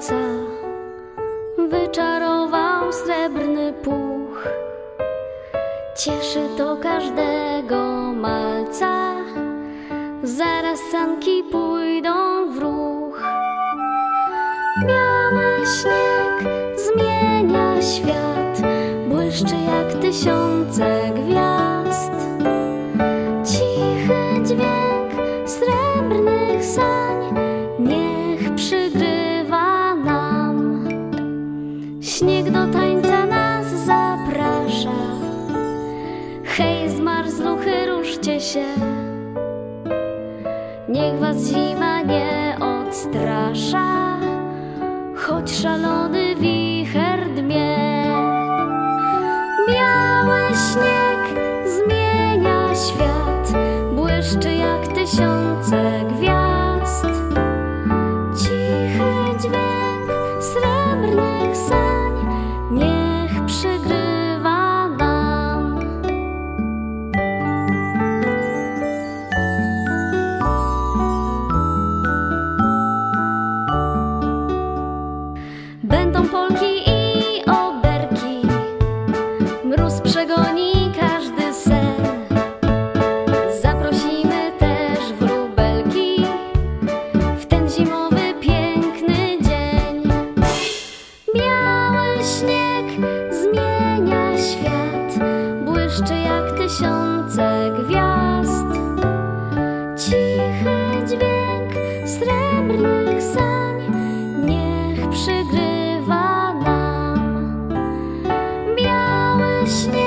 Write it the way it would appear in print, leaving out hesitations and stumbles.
ojca wyczarował srebrny puch. Cieszy to każdego malca, zaraz sanki pójdą w ruch. Biały śnieg zmienia świat, błyszczy jak tysiące gwiazd. Cichy dźwięk srebrnych sań niech przygrywa nam. Śnieg do tańca nas zaprasza. Hej, zmarzluchy, ruszcie się, niech was zima nie odstrasza, choć szalony wicher dmie. Biały śnieg zmienia świat, błyszczy jak tysiące gwiazd. Cichy dźwięk srebrnych sań niech przygrywa nam. Będą polki i oberki, mróz przegoni każdy sen. Zaprosimy też wróbelki w ten zimowy piękny dzień. Biały śnieg zmienia świat, błyszczy jak tysiące gwiazd. Cichy dźwięk srebrnych sań niech przygrywa nam. Biały śnieg